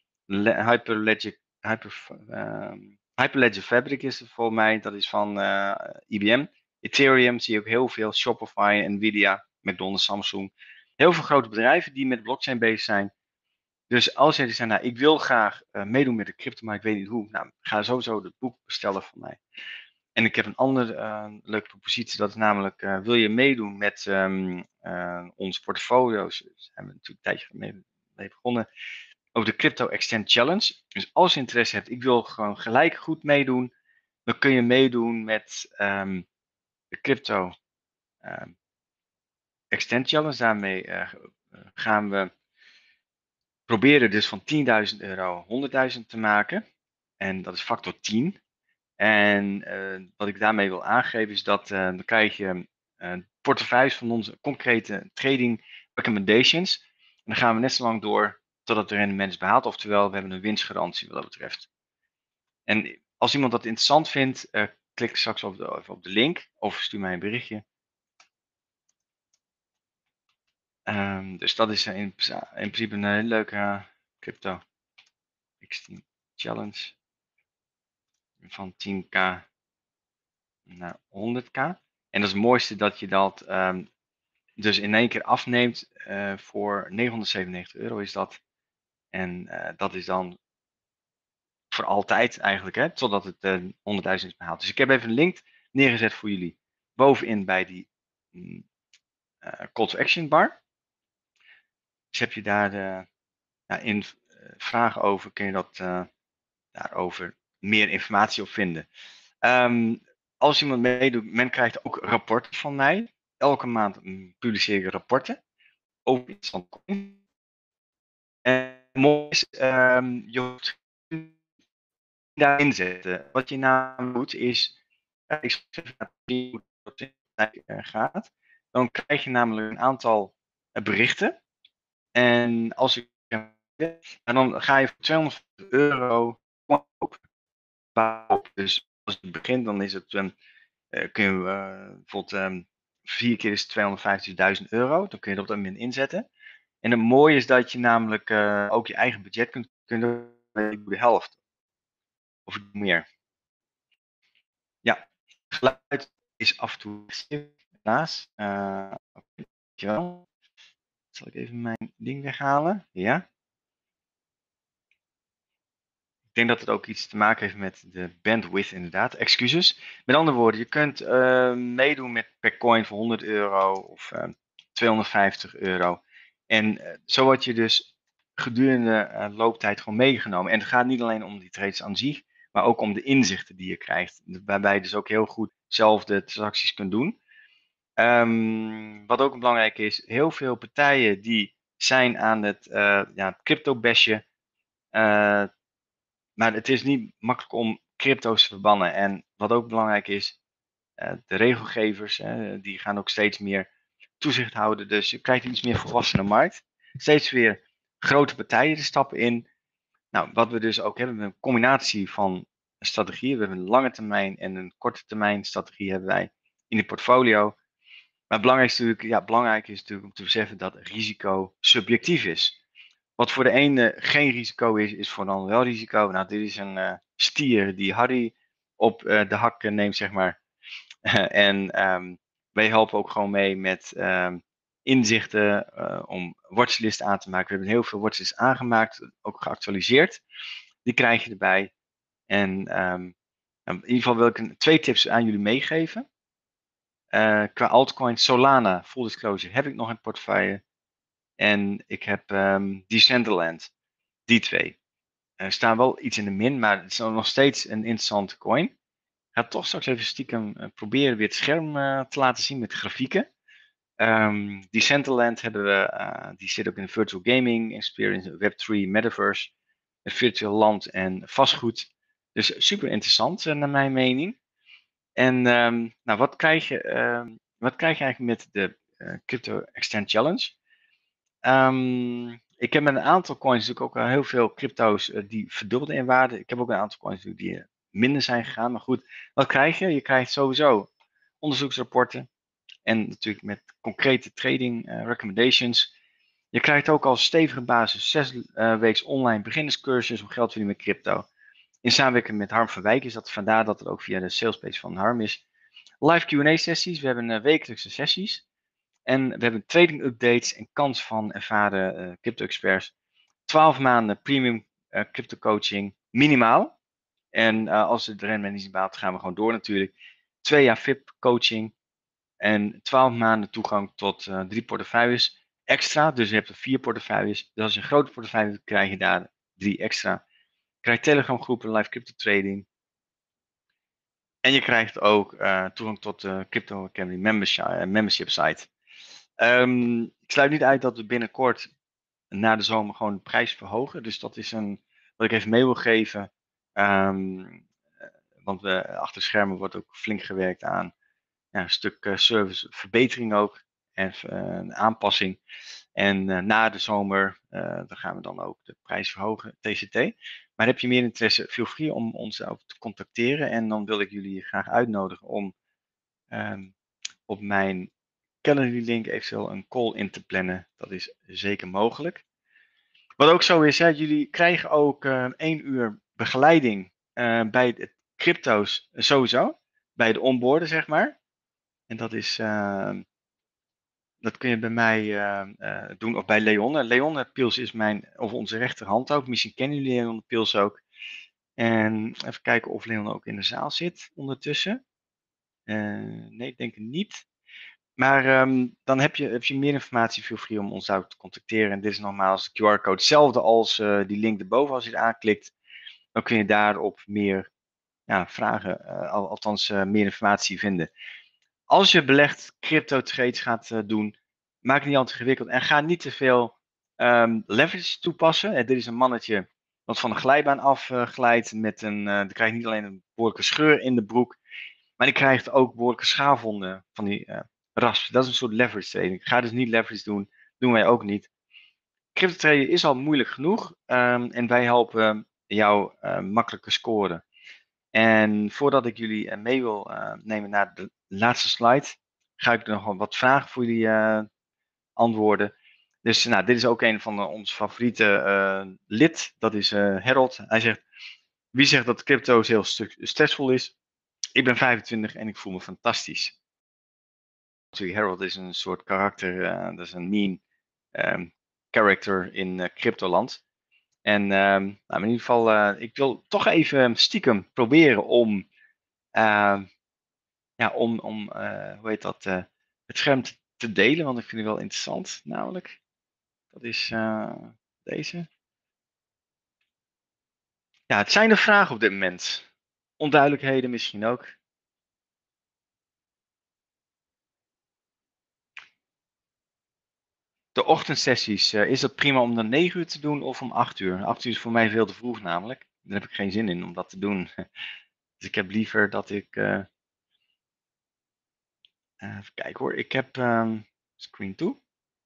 Hyperledger Fabric is het voor mij. Dat is van IBM. Ethereum zie je ook heel veel. Shopify, Nvidia, McDonald's, Samsung. Heel veel grote bedrijven die met blockchain bezig zijn. Dus als jij zegt, nou, ik wil graag meedoen met de crypto, maar ik weet niet hoe. Nou, ga sowieso het boek bestellen van mij. En ik heb een andere leuke propositie, dat is namelijk, wil je meedoen met ons portfolio's? Daar zijn we natuurlijk een tijdje mee begonnen, over de Crypto Extend Challenge. Dus als je interesse hebt, ik wil gewoon gelijk goed meedoen, dan kun je meedoen met de Crypto Extend Challenge. Daarmee gaan we proberen dus van €10.000 100.000 te maken. En dat is factor 10. En wat ik daarmee wil aangeven is dat dan krijg je portefeuilles van onze concrete trading recommendations. En dan gaan we net zo lang door totdat er rendement is behaald. Oftewel, we hebben een winstgarantie wat dat betreft. En als iemand dat interessant vindt, klik straks even op de link of stuur mij een berichtje. Dus dat is in principe een hele leuke crypto exchange challenge van 10k naar 100k. En dat is het mooiste dat je dat dus in één keer afneemt voor €997 is dat. En dat is dan voor altijd eigenlijk, totdat het 100.000 is behaald. Dus ik heb even een link neergezet voor jullie bovenin bij die call to action bar. Dus heb je daar vragen over, kun je dat daarover meer informatie op vinden. Als iemand meedoet, men krijgt ook rapporten van mij. Elke maand publiceer ik rapporten over interessante coins. En mooi is, je hoeft daarin zetten. Wat je namelijk doet is, ik zal even laten zien hoe het gaat. Dan krijg je namelijk een aantal berichten. En als ik dan ga je voor €200 kopen. Dus als je begint, dan is het, kun je bijvoorbeeld 4 keer is €250.000. Dan kun je dat op dat moment inzetten. En het mooie is dat je namelijk ook je eigen budget kunt doen de helft. Of meer. Ja, geluid is af en toe helaas. Dankjewel. Zal ik even mijn ding weghalen? Ja. Ik denk dat het ook iets te maken heeft met de bandwidth inderdaad. Excuses. Met andere woorden, je kunt meedoen met per coin voor €100 of €250. En zo word je dus gedurende looptijd gewoon meegenomen. En het gaat niet alleen om die trades aan zich, maar ook om de inzichten die je krijgt. Waarbij je dus ook heel goed zelf de transacties kunt doen. Wat ook belangrijk is, heel veel partijen die zijn aan het crypto bashen. Maar het is niet makkelijk om crypto's te verbannen. En wat ook belangrijk is, de regelgevers, die gaan ook steeds meer toezicht houden. Dus je krijgt een iets meer volwassene markt. Steeds weer grote partijen die stappen in. Nou, wat we dus ook hebben, een combinatie van strategieën. We hebben een lange termijn en een korte termijn strategie hebben wij in de portfolio. Maar belangrijk is natuurlijk om te beseffen dat risico subjectief is. Wat voor de ene geen risico is, is voor de ander wel risico. Nou, dit is een stier die Harry op de hak neemt, zeg maar. En wij helpen ook gewoon mee met inzichten om watchlist aan te maken. We hebben heel veel watchlists aangemaakt, ook geactualiseerd. Die krijg je erbij. En in ieder geval wil ik twee tips aan jullie meegeven. Qua altcoin Solana, full disclosure, heb ik nog in portefeuille. En ik heb Decentraland. Die twee. Er staan wel iets in de min, maar het is nog steeds een interessante coin. Ik ga toch straks even stiekem proberen weer het scherm te laten zien met grafieken. Decentraland hebben we, die zit ook in de virtual gaming experience, Web3, metaverse, het virtueel land en vastgoed. Dus super interessant naar mijn mening. En nou, wat krijg je eigenlijk met de Crypto Extend Challenge? Ik heb met een aantal coins natuurlijk ook heel veel crypto's die verdubbelden in waarde. Ik heb ook een aantal coins die minder zijn gegaan. Maar goed, wat krijg je? Je krijgt sowieso onderzoeksrapporten. En natuurlijk met concrete trading recommendations. Je krijgt ook als stevige basis 6 weeks online beginnerscursus om geld te verdienen met crypto. In samenwerking met Harm van Wijk is dat, vandaar dat het ook via de salespage van Harm is. Live Q&A sessies. We hebben wekelijkse sessies. En we hebben trading updates en kans van ervaren crypto-experts. 12 maanden premium crypto coaching minimaal. En als het rendement niet baat, gaan we gewoon door natuurlijk. 2 jaar VIP coaching. En 12 maanden toegang tot 3 portefeuilles extra. Dus je hebt er 4 portefeuilles. Dus als je een grote portefeuille hebt, krijg je daar 3 extra. Je krijgt Telegram groepen, live crypto trading. En je krijgt ook toegang tot de Crypto Academy membership site. Ik sluit niet uit dat we binnenkort na de zomer gewoon de prijs verhogen. Dus dat is wat ik even mee wil geven. Want achter de schermen wordt ook flink gewerkt aan een stuk serviceverbetering ook. En een aanpassing. En na de zomer dan gaan we dan ook de prijs verhogen, TCT. Maar heb je meer interesse, feel free om ons daarover te contacteren. En dan wil ik jullie graag uitnodigen om op mijn Calendly link eventueel een call in te plannen. Dat is zeker mogelijk. Wat ook zo is, jullie krijgen ook 1 uur begeleiding bij de crypto's sowieso. Bij de onboarden, zeg maar. En dat kun je bij mij doen of bij Leon. Leon Pils is onze rechterhand ook. Misschien kennen jullie Leon Pils ook. En even kijken of Leon ook in de zaal zit ondertussen. Nee, ik denk het niet. Maar dan heb je meer informatie, feel free om ons daar te contacteren. En dit is nogmaals de QR-code. Hetzelfde als die link erboven. Als je het aanklikt, dan kun je daarop meer vragen, althans meer informatie vinden. Als je belegd crypto trades gaat doen, maak het niet al te ingewikkeld. En ga niet te veel leverage toepassen. Dit is een mannetje wat van een glijbaan afglijdt. Dan krijg je niet alleen een behoorlijke scheur in de broek. Maar die krijgt ook behoorlijke schaafwonden van die rasp. Dat is een soort leverage trading. Ga dus niet leverage doen. Doen wij ook niet. Crypto traden is al moeilijk genoeg. En wij helpen jou makkelijker scoren. En voordat ik jullie mee wil nemen naar de laatste slide, ga ik nog wat vragen voor jullie antwoorden. Dus dit is ook een van onze favoriete lid. Dat is Harold. Hij zegt, wie zegt dat crypto heel stressvol is? Ik ben 25 en ik voel me fantastisch. Harold is een soort karakter, dat is een meme character in cryptoland. En nou, in ieder geval, ik wil toch even stiekem proberen om, ja, hoe heet dat, het scherm te delen, want ik vind het wel interessant, namelijk. Dat is deze. Ja, het zijn de vragen op dit moment. Onduidelijkheden misschien ook. De ochtendsessies, is dat prima om dan 9 uur te doen of om 8 uur? 8 uur is voor mij veel te vroeg namelijk. Daar heb ik geen zin in om dat te doen. Dus ik heb liever dat ik... even kijken hoor. Ik heb screen toe.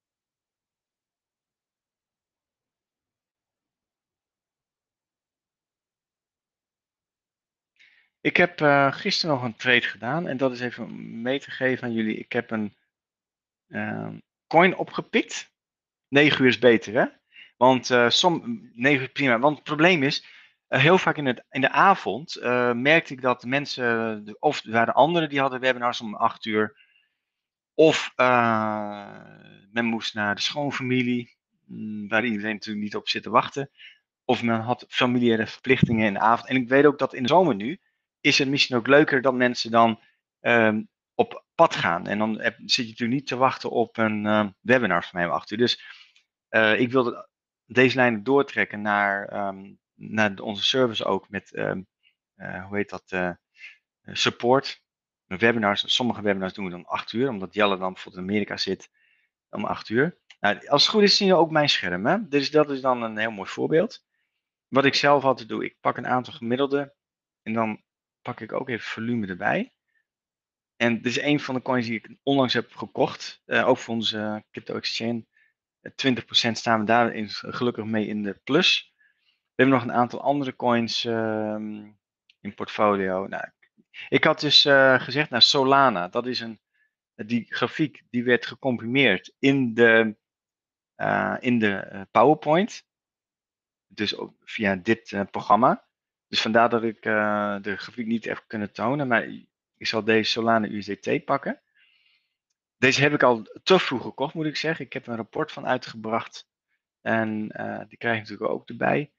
Ik heb gisteren nog een trade gedaan. En dat is even mee te geven aan jullie. Ik heb een coin opgepikt. 9 uur is beter, hè? Want 9 uur prima. Want het probleem is, heel vaak in de avond merkte ik dat mensen, of er waren anderen die hadden webinars om 8 uur, of men moest naar de schoonfamilie, waar iedereen natuurlijk niet op zit te wachten. Of men had familiaire verplichtingen in de avond. En ik weet ook dat in de zomer nu, is het misschien ook leuker dat mensen dan op pad gaan. En dan zit je natuurlijk niet te wachten op een webinar van mij om 8 uur. Dus ik wilde deze lijnen doortrekken naar onze service ook met, hoe heet dat, support. Webinars, sommige webinars doen we dan 8 uur, omdat Jelle dan bijvoorbeeld in Amerika zit om 8 uur. Nou, als het goed is zien we ook mijn scherm. Hè? Dus dat is dan een heel mooi voorbeeld. Wat ik zelf altijd doe, ik pak een aantal gemiddelde en dan pak ik ook even volume erbij. En dit is een van de coins die ik onlangs heb gekocht, ook voor onze crypto exchange. 20% staan we daarin gelukkig mee in de plus. We hebben nog een aantal andere coins in portfolio. Nou, ik had dus gezegd, nou Solana, dat is die grafiek die werd gecomprimeerd in de PowerPoint. Dus ook via dit programma. Dus vandaar dat ik de grafiek niet heb kunnen tonen, maar ik zal deze Solana USDT pakken. Deze heb ik al te vroeg gekocht, moet ik zeggen. Ik heb een rapport van uitgebracht en die krijg je natuurlijk ook erbij.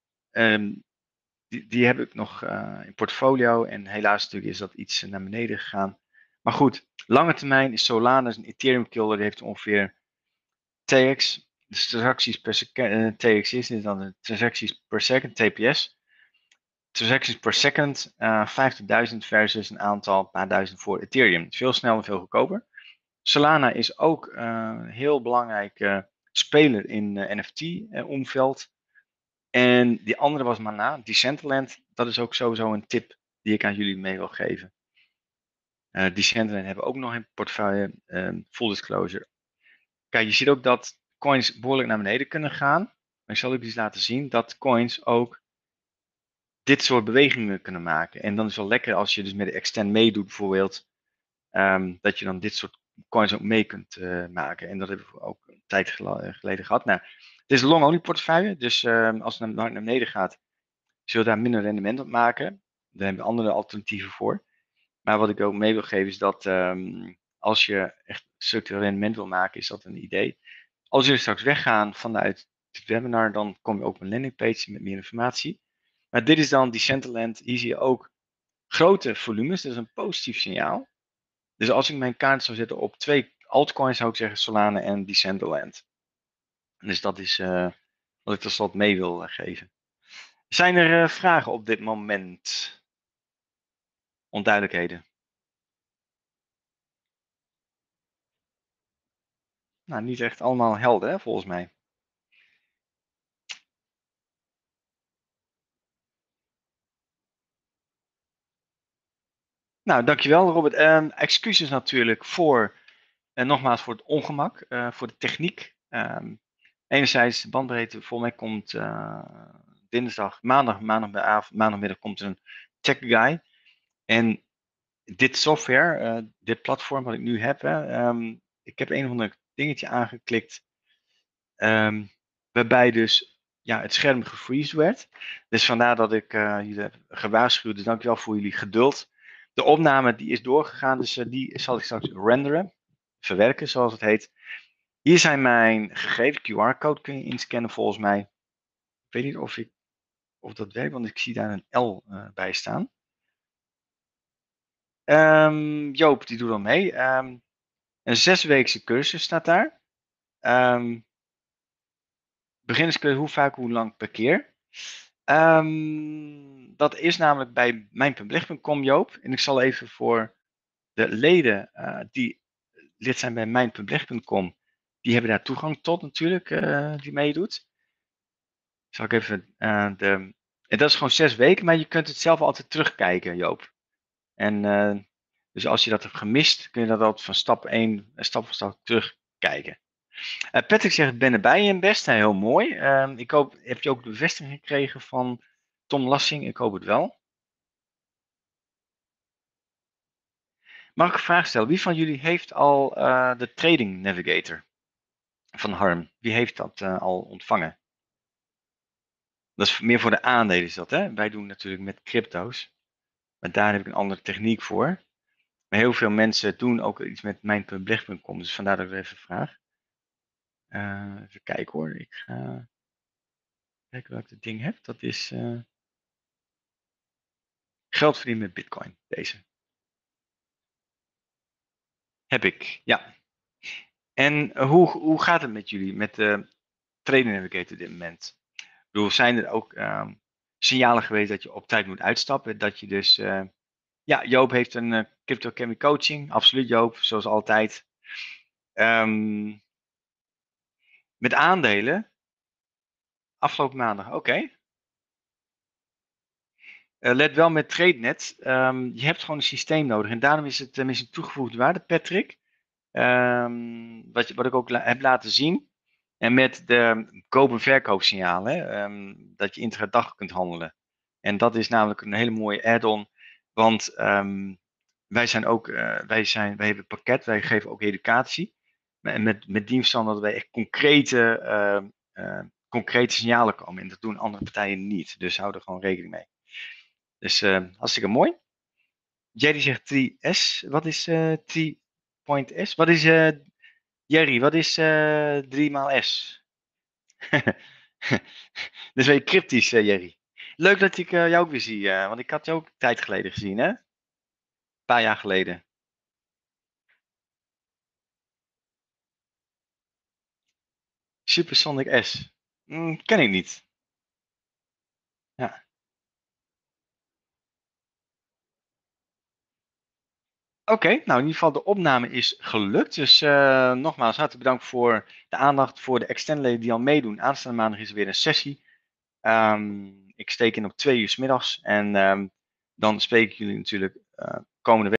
Die heb ik nog in portfolio en helaas natuurlijk is dat iets naar beneden gegaan. Maar goed, lange termijn is Solana een Ethereum killer, die heeft ongeveer TX, dus transacties per second, TX is dan de transacties per second, TPS. Transactions per second, 50.000 versus een aantal paar duizend voor Ethereum. Veel sneller, veel goedkoper. Solana is ook een heel belangrijke speler in NFT-omveld. En die andere was Mana, Decentraland. Dat is ook sowieso een tip die ik aan jullie mee wil geven. Decentraland hebben we ook nog in portefeuille. Full disclosure. Kijk, je ziet ook dat coins behoorlijk naar beneden kunnen gaan. Maar ik zal ook eens laten zien dat coins ook dit soort bewegingen kunnen maken. En dan is het wel lekker als je dus met de extend meedoet bijvoorbeeld. Dat je dan dit soort coins ook mee kunt maken. En dat hebben we ook een tijd geleden gehad. Nou, het is een long only portefeuille. Dus als het naar beneden gaat, zullen we daar minder rendement op maken. Daar hebben we andere alternatieven voor. Maar wat ik ook mee wil geven is dat als je echt structureel rendement wil maken, is dat een idee. Als jullie straks weggaan vanuit het webinar, dan kom je op een landingpage met meer informatie. Maar dit is dan Decentraland. Hier zie je ook grote volumes. Dat is een positief signaal. Dus als ik mijn kaart zou zetten op 2 altcoins, zou ik zeggen Solana en Decentraland. Dus dat is wat ik tot slot mee wil geven. Zijn er vragen op dit moment? Onduidelijkheden? Nou, niet echt allemaal helder, hè, volgens mij. Nou, dankjewel Robert. Excuses natuurlijk voor, nogmaals voor het ongemak, voor de techniek. Enerzijds de bandbreedte, voor mij komt maandagmiddag komt er een tech guy. En dit software, dit platform wat ik nu heb, ik heb een of ander dingetje aangeklikt, waarbij dus ja, het scherm gefreezed werd. Dus vandaar dat ik jullie heb gewaarschuwd. Dus dankjewel voor jullie geduld. De opname die is doorgegaan, dus die zal ik straks renderen, verwerken zoals het heet. Hier zijn mijn gegevens, QR-code kun je inscannen volgens mij. weet niet of dat werkt, want ik zie daar een L bij staan. Joop, die doet al mee. Een 6-weekse cursus staat daar. Beginnerscursus, hoe vaak, hoe lang per keer? Dat is namelijk bij mijnpubliek.com, Joop. En ik zal even voor de leden die lid zijn bij mijnpubliek.com, die hebben daar toegang tot natuurlijk, die meedoet. Zal ik even en dat is gewoon 6 weken, maar je kunt het zelf altijd terugkijken, Joop. En dus als je dat hebt gemist, kun je dat altijd van stap 1, stap voor stap terugkijken. Patrick zegt, ik ben erbij in best. Heel mooi. Ik hoop, heb je ook de bevestiging gekregen van Tom Lassing? Ik hoop het wel. Mag ik een vraag stellen? Wie van jullie heeft al de Trading Navigator van Harm? Wie heeft dat al ontvangen? Dat is meer voor de aandelen is dat, hè? Wij doen natuurlijk met crypto's. Maar daar heb ik een andere techniek voor. Maar heel veel mensen doen ook iets met mijnpubliek.com. Dus vandaar dat ik even vraag. Even kijken hoor. Ik ga kijken welk het ding heb. Dat is geld verdienen met Bitcoin. Deze. Heb ik, ja. En hoe gaat het met jullie, met de Trading Navigator op dit moment? Ik bedoel, zijn er ook signalen geweest dat je op tijd moet uitstappen? Dat je dus, ja, Joop heeft een Crypto Academy coaching. Absoluut, Joop, zoals altijd. Met aandelen, afgelopen maandag, oké. Let wel met TradeNet, je hebt gewoon een systeem nodig. En daarom is het misschien toegevoegde waarde, Patrick. Wat ik ook heb laten zien. En met de koop- en verkoopsignalen, dat je intradag kunt handelen. En dat is namelijk een hele mooie add-on. Want wij zijn ook, wij hebben een pakket, wij geven ook educatie. En met die verstand dat wij echt concrete signalen komen. En dat doen andere partijen niet. Dus hou er gewoon rekening mee. Dus hartstikke mooi. Jerry zegt 3S. Wat is 3.S? Wat is Jerry, wat is 3 maal S? Dat is weer cryptisch, Jerry. Leuk dat ik jou ook weer zie, want ik had jou ook een tijd geleden gezien, hè? Een paar jaar geleden. Supersonic S. Ken ik niet. Ja. Oké, nou in ieder geval de opname is gelukt. Dus nogmaals, hartelijk bedankt voor de aandacht voor de externe die al meedoen. Aanstaande maandag is er weer een sessie. Ik steek in op 2 uur 's middags. En dan spreek ik jullie natuurlijk komende week.